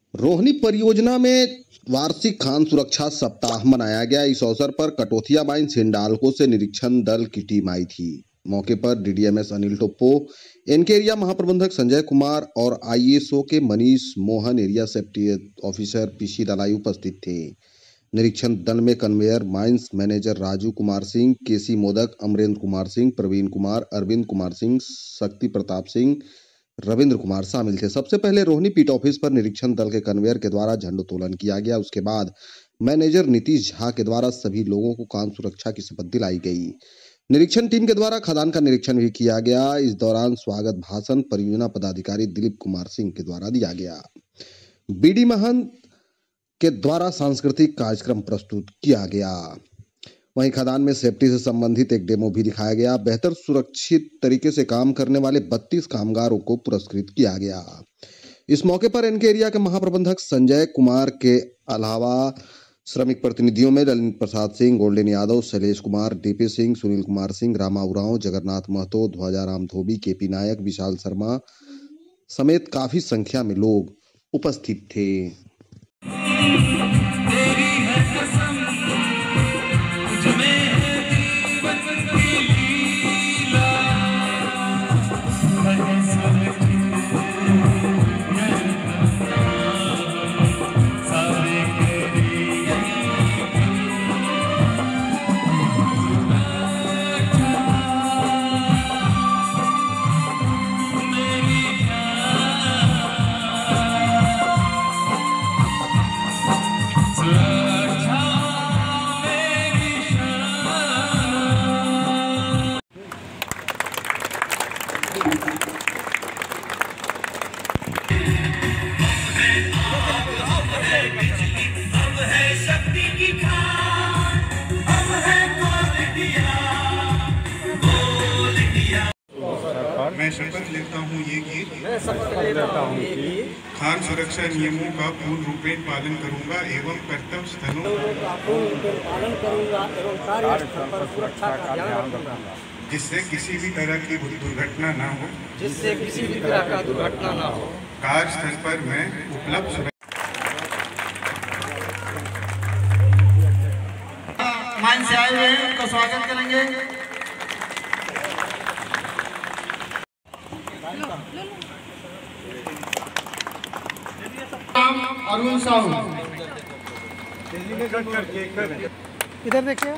रोहिणी परियोजना में वार्षिक खान सुरक्षा सप्ताह मनाया गया। इस अवसर पर कटौतिया माइंस हिंडाल्को से निरीक्षण दल की टीम आई थी। मौके पर DDMS Anil Toppo, NK area महाप्रबंधक संजय कुमार और आईएसओ के Manish Mohan, area safety officer PC Dalai उपस्थित थे। निरीक्षण दल में conveyor mines manager Raju Kumar Singh, KC Modak, Amrendra Kumar Singh, Praveen Kumar, Arvind Kumar Singh, Shakti Pratap Singh, Ravindra Kumar शामिल थे। सबसे पहले रोहिणी पीट ऑफिस पर निरीक्षण दल के कन्वेयर के द्वारा झंडोत्तोलन किया गया। उसके बाद मैनेजर नीतीश झा के द्वारा सभी लोगों को खान सुरक्षा की शपथ दिलाई गई। निरीक्षण टीम के द्वारा खदान का निरीक्षण भी किया गया। इस दौरान स्वागत भाषण परियोजना पदाधिकारी दिलीप कुमार सिंह के द्वारा दिया गया। बीडी महंत के द्वारा सांस्कृतिक कार्यक्रम प्रस्तुत किया गया। वहीं खदान में सेफ्टी से संबंधित एक डेमो भी दिखाया गया। बेहतर सुरक्षित तरीके से काम करने वाले 32 कामगारों को पुरस्कृत किया गया। इस मौके पर एनके एरिया के महाप्रबंधक संजय कुमार के अलावा श्रमिक प्रतिनिधियों में Lalit Prasad Singh, Golden Yadav, Shailesh Kumar, DP Singh, Sunil Kumar Singh, Rama Oraon, Jagannath Mahto, Dhwajaram Dhobi, KP Nayak, Vishal Sharma समेत काफी संख्या में लोग उपस्थित थे। मैं शपथ लेता हूँ ये कि खान सुरक्षा नियमों का पूर्ण रूपेण पालन करूँगा एवं कर्तव्य स्थलों जिससे किसी भी तरह की दुर्घटना न हो कार्यस्थल पर मैं उपलब्ध मान से आए हुए हैं उनका स्वागत करेंगे। अरुण साहू इधर देखिए।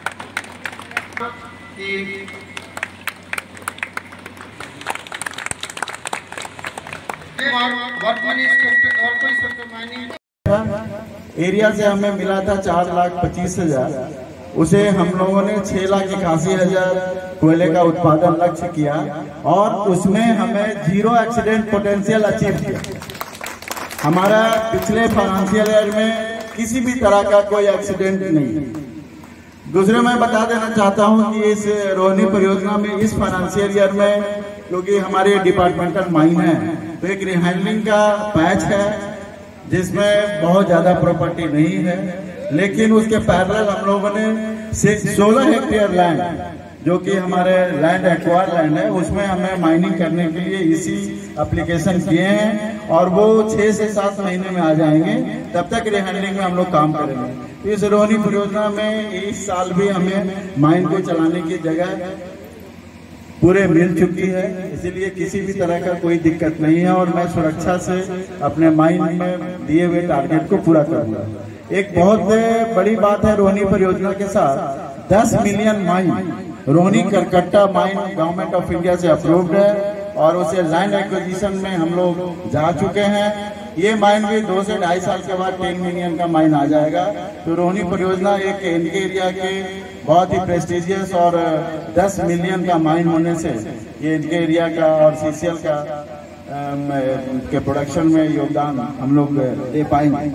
एरिया से हमें मिला था 4,25,000, उसे हम लोगों ने 6,81,000 कोयले का उत्पादन लक्ष्य किया और उसमें हमें 0 एक्सीडेंट पोटेंशियल अचीव किया। हमारा पिछले फाइनेंशियल ईयर में किसी भी तरह का कोई एक्सीडेंट नहीं। दूसरे मैं बता देना चाहता हूं कि इस रोहिणी परियोजना में इस फाइनेंशियल ईयर में क्योंकि हमारे डिपार्टमेंटल माइन है तो एक रिहैंडलिंग का पैच है जिसमें बहुत ज्यादा प्रॉपर्टी नहीं है, लेकिन उसके पैरेलल हम लोगों ने 16 हेक्टेयर लैंड जो कि हमारे लैंड एक्वायर लैंड है उसमें हमें माइनिंग करने के लिए इसी एप्लीकेशन किए हैं और वो 6 से 7 महीने में आ जाएंगे। तब तक रिहैंडलिंग में हम लोग काम करेंगे। इस रोहिणी परियोजना में इस साल भी हमें माइन को चलाने की जगह पूरे मिल चुकी है, इसीलिए किसी भी तरह का कोई दिक्कत नहीं है और मैं सुरक्षा से अपने माइन में दिए हुए टारगेट को पूरा करूंगा। एक बहुत बड़ी बात है रोहिणी परियोजना के साथ 10 million mine Rohini Karkatta mine government of India से अप्रूव्ड है और उसे लैंड एक्विजिशन में हम लोग जा चुके हैं। ये माइन भी 2 से 2.5 साल के बाद 10 मिलियन का माइन आ जाएगा। तो रोहिणी परियोजना एक एनके एरिया के बहुत ही प्रेस्टिजियस और 10 मिलियन का माइन होने से ये एनके एरिया का और सीसीएल का के प्रोडक्शन में योगदान हम लोग दे पाएंगे।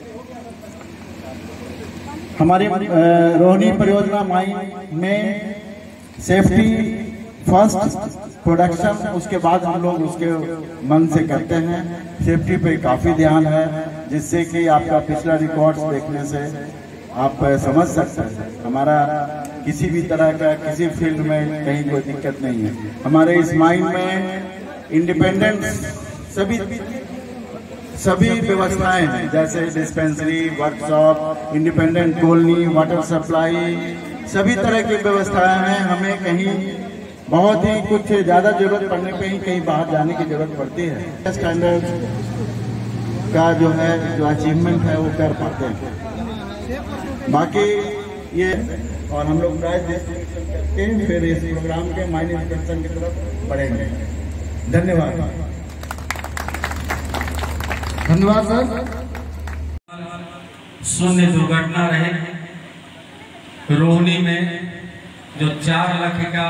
हमारी रोहिणी परियोजना माइन में सेफ्टी फर्स्ट, प्रोडक्शन उसके बाद हम लोग उसके मन से करते हैं। सेफ्टी पे काफी ध्यान है जिससे कि आपका पिछला रिकॉर्ड्स देखने से आप समझ सकते हैं हमारा किसी भी तरह का किसी फील्ड में कहीं कोई दिक्कत नहीं है। हमारे इस माइन में इंडिपेंडेंस सभी व्यवस्थाएं हैं, जैसे dispensary, workshop, independent colony, water supply, सभी तरह की व्यवस्थाएं हैं। हमें कहीं बहुत ही कुछ ज्यादा जरूरत पड़ने पे ही कहीं बाहर जाने की जरूरत पड़ती है। स्टैंडर्ड का जो अचीवमेंट है वो कर पाते हैं। बाकी ये और हम लोग प्राइज डिस्ट्रीब्यूशन करके फिर इस प्रोग्राम के माइन इंस्पेक्शन की तरफ बढ़ेंगे। धन्यवाद। धन्यवाद सर। शून्य दुर्घटना रहे। रोहिणी में जो 4 लाख का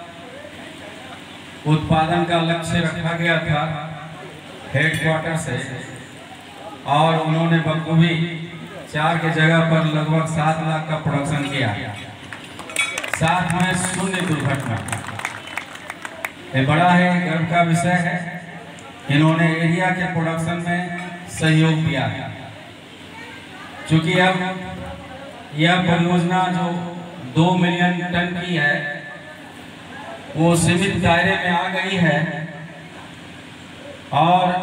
उत्पादन का लक्ष्य रखा गया था हेडक्वार्टर से, और उन्होंने बखूबी 4 की जगह पर लगभग 7 लाख का प्रोडक्शन किया, साथ में शून्य दुर्घटना। ये बड़ा है, गर्व का विषय है। इन्होंने एरिया के प्रोडक्शन में सहयोग दिया है। क्योंकि अब यह परियोजना जो 2 मिलियन टन की है वो सीमित दायरे में आ गई है और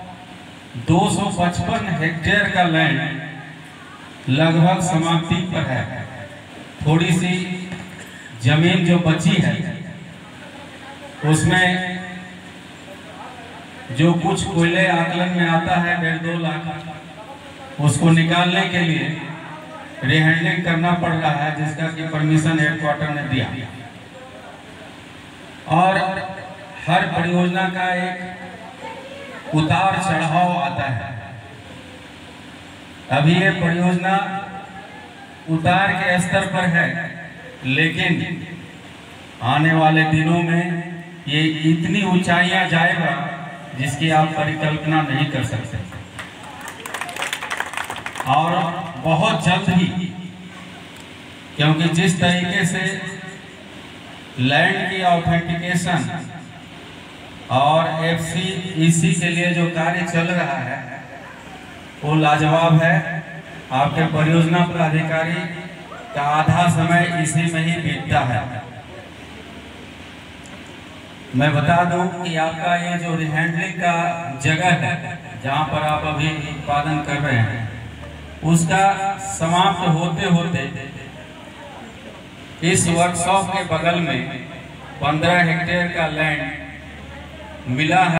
255 हेक्टेयर का लैंड लगभग समाप्ति पर है। थोड़ी सी जमीन जो बची है उसमें जो कुछ कोयले आकलन में आता है 1.5-2 लाख, उसको निकालने के लिए रिहैंडलिंग करना पड़ रहा है, जिसका कि परमिशन हेडक्वार्टर ने दिया। और हर परियोजना का एक उतार चढ़ाव आता है। अभी ये परियोजना उतार के स्तर पर है, लेकिन आने वाले दिनों में ये इतनी ऊंचाइयां जाएगा जिसकी आप परिकल्पना नहीं कर सकते। और बहुत जल्द ही, क्योंकि जिस तरीके से लैंड की ऑथेंटिकेशन और FCEC के लिए जो कार्य चल रहा है वो लाजवाब है। आपके परियोजना पदाधिकारी का आधा समय इसी में ही बीतता है। मैं बता दूं कि आपका ये जो रिहैंडलिंग का जगह है जहां पर आप अभी उत्पादन कर रहे हैं, उसका समाप्त होते होते इस वर्कशॉप के बगल में 15 हेक्टेयर का लैंड मिला है।